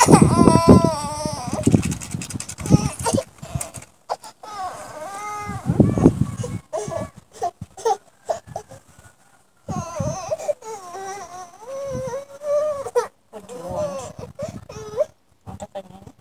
What do you want? Unataka nini?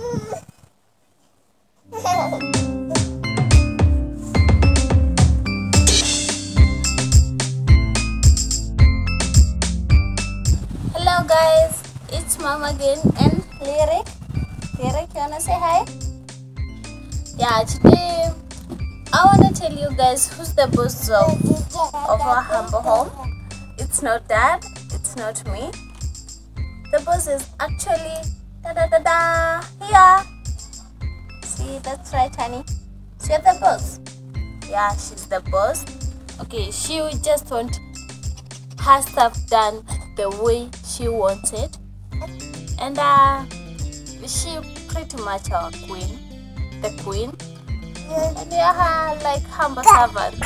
Hello guys, it's Mom again and Lyric. Lyric, you wanna say hi? Yeah, today I wanna tell you guys who's the boss of our humble home. It's not Dad, it's not me. The boss is actually here. See, that's right, honey. She's the boss. Yeah, she's the boss. Okay, she would just want her stuff done the way she wants it, and she pretty much our queen, the queen, and we are her like humble servants.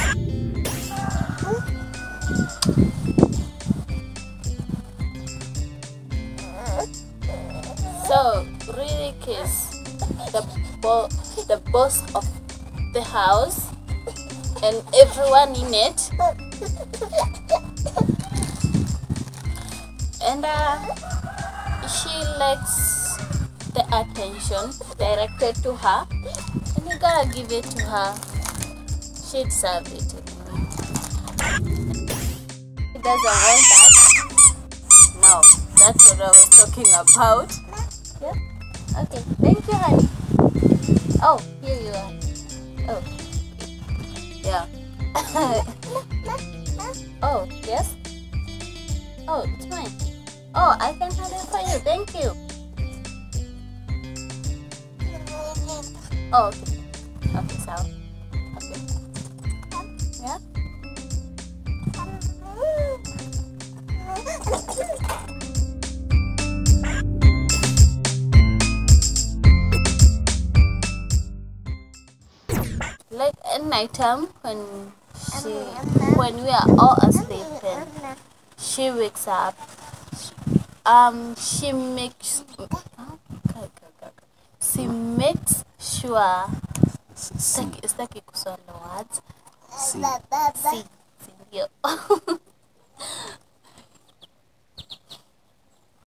So Ririk is the boss of the house and everyone in it, and she likes the attention directed to her, and you gotta give it to her. She deserves it anyway. She doesn't want that. No, that's what I was talking about. Yeah. Okay. Thank you, honey. Oh, here you are. Oh. Yeah. Oh, yes? Oh, it's mine. Oh, I can have it for you. Thank you. Oh, okay. Okay, so. Okay. Yeah? Like at night time when we are all asleep and she wakes up, she makes sure staki kusoma words. See.